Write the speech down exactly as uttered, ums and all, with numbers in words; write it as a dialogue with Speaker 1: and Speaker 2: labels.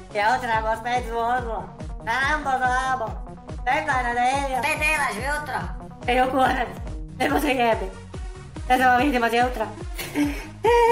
Speaker 1: Ja otra vos pēc vozla. Ambos vamos. Vengan de ellos.
Speaker 2: Vete, las veo otra.
Speaker 1: Pero cuál. Hemos seguido. Esa va a ser demasiado otra.